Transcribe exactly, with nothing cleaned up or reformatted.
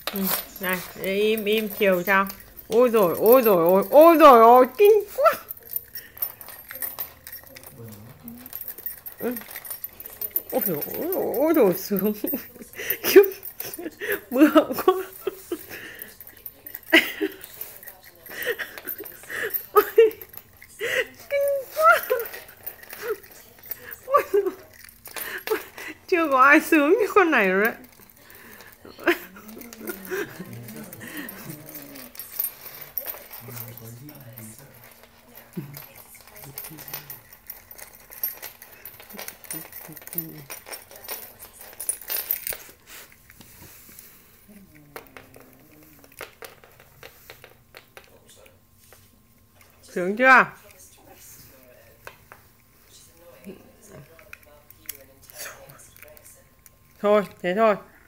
Ừ, này, im im chiều cho. Ôi rồi ôi rồi ôi ôi rồi ôi kinh quá. Ừ. Ôi rồi ôi ôi rồi sướng. Khiếp. Mưa quá. Ôi, kinh quá. Ôi, ôi, chưa có ai sướng như con này rồi đấy. Sướng chưa? Thôi, thế thôi.